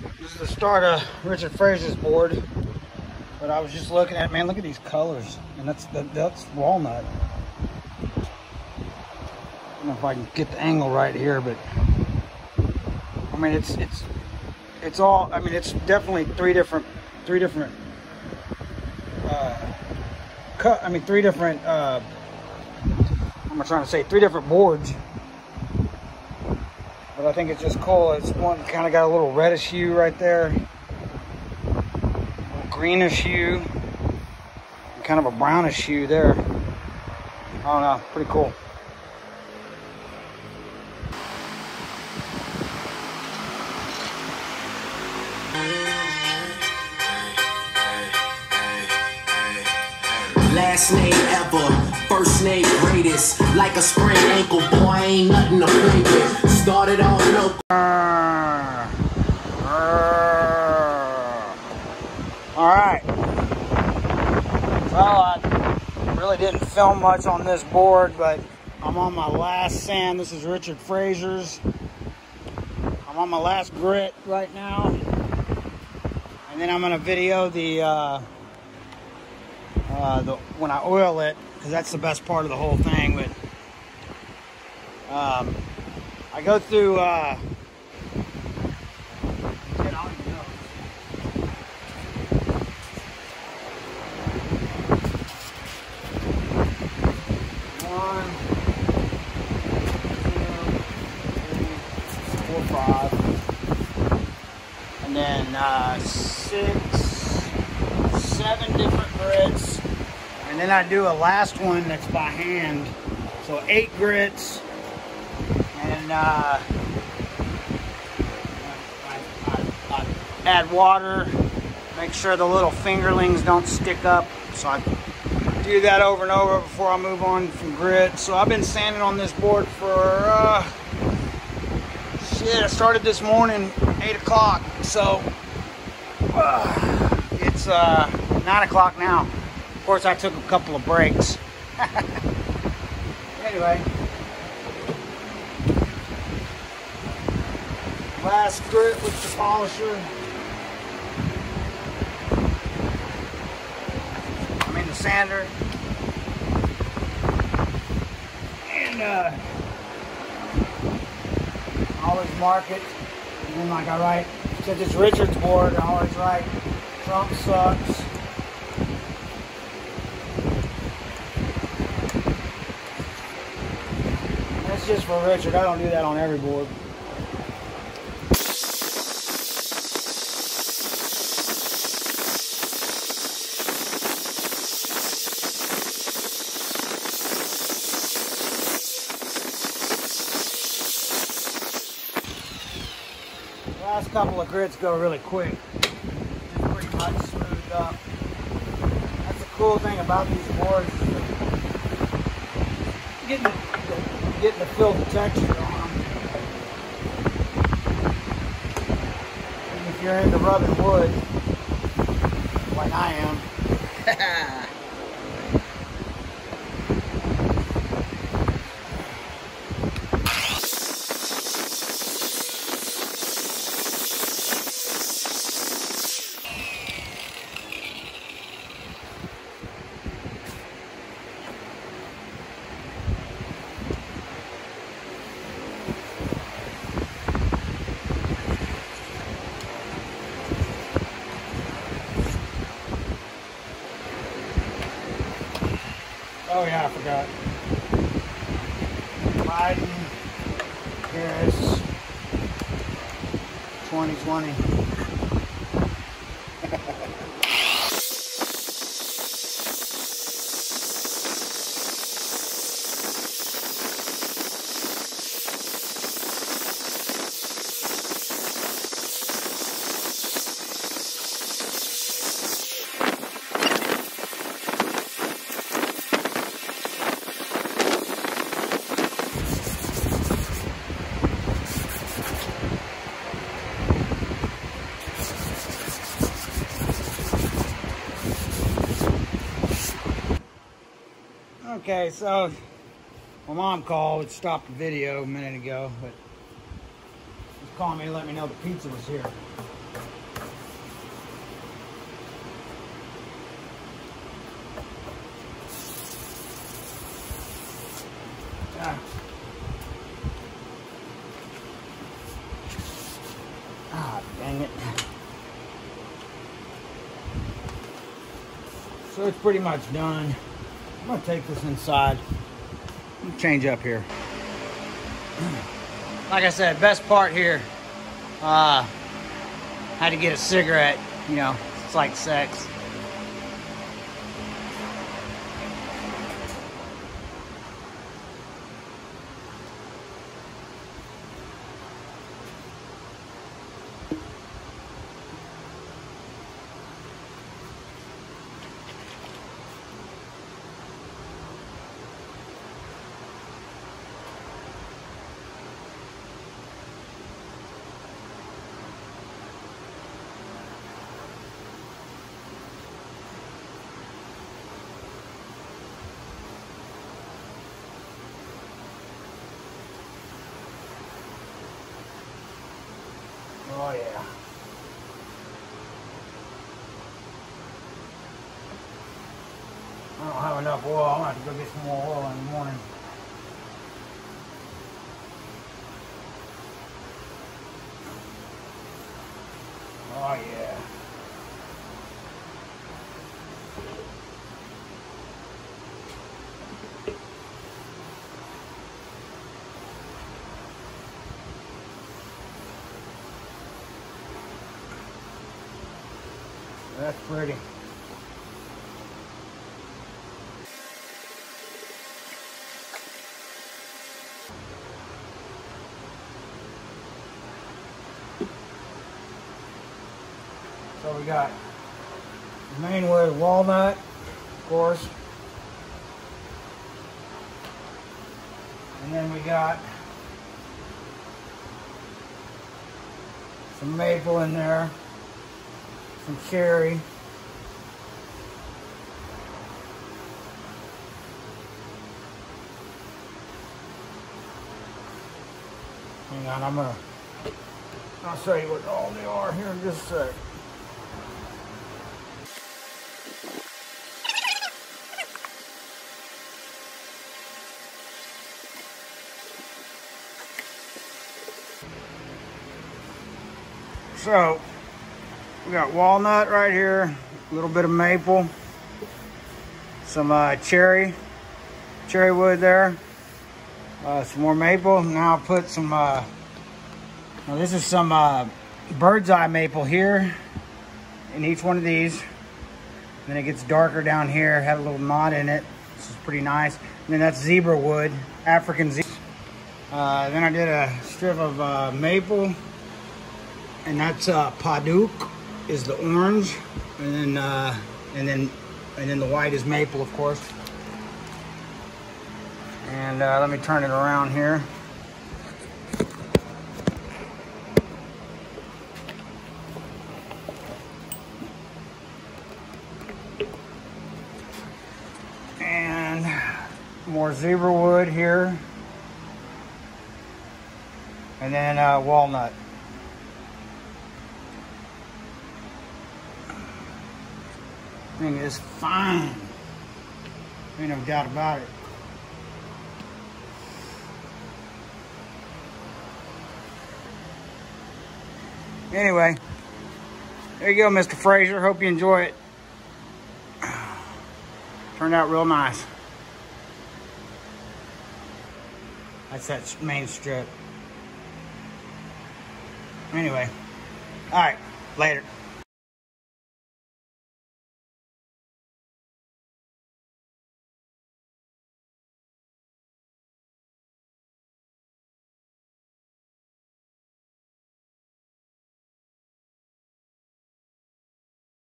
This is the start of Richard Fraser's board. But I was just looking at, man, look at these colors. And that's walnut. I don't know if I can get the angle right here, but I mean it's all, I mean, it's definitely three different what am I trying to say, three different boards. But I think it's just cool. It's one kind of got a little reddish hue right there, a little greenish hue, and kind of a brownish hue there. I don't know, pretty cool. Last name ever, first name greatest. Like a sprained ankle, boy, ain't nothing to play with. Started off local. Alright. Well, I really didn't film much on this board, but I'm on my last sand. This is Richard Fraser's. I'm on my last grit right now. And then I'm going to video the when I oil it, because that's the best part of the whole thing. But I go through one, two, three, four, five, and then 6, 7 different grits. And then I do a last one that's by hand. So 8 grits. And I add water. Make sure the little fingerlings don't stick up. So I do that over and over before I move on from grit. So I've been sanding on this board for, shit, I started this morning, 8 o'clock. So it's 9 o'clock now. Of course, I took a couple of breaks. Anyway, last grit with the polisher. I mean the sander. And I always mark it. And then like I write, since it's Richard's board, I always write, Trump sucks. That's just for Richard. I don't do that on every board. The last couple of grits go really quick. It's pretty much smoothed up. That's the cool thing about these boards. Getting to feel the texture on them. And if you're into rubbing wood, like I am, oh yeah, I forgot. Biden, Harris, 2020. Okay, so my mom called. It stopped the video a minute ago, but she called me to let me know the pizza was here. Ah, dang it. So it's pretty much done. I'm gonna take this inside. Change up here. Like I said, best part here, had to get a cigarette, you know, it's like sex. Oh yeah. I don't have enough oil. I'm gonna have to go get some more oil in the morning. Oh yeah. That's pretty. So we got main wood walnut, of course. And then we got some maple in there, some cherry. Hang on, I'll show you what all they are here in just a sec. So, we got walnut right here, a little bit of maple, some cherry wood there, some more maple. Now I'll put some, now this is some bird's eye maple here in each one of these. Then it gets darker down here, had a little knot in it. This is pretty nice. And then that's zebra wood, African zebra. Then I did a strip of maple. And that's Padauk is the orange, and then the white is maple, of course. And let me turn it around here. And more zebra wood here, and then walnut. Thing is fine. Ain't no doubt about it. Anyway, there you go, Mr. Fraser. Hope you enjoy it. Turned out real nice. That's that main strip. Anyway, all right, later.